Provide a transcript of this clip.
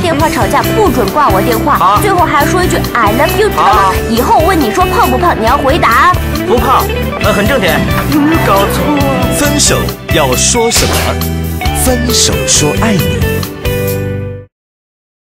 电话吵架不准挂我电话。 好， 最后还要说一句 I love you， 知道吗？以后问你说胖不胖，你要回答不胖，很正点。有没有搞错啊？ 分手要说什么？分手说爱你。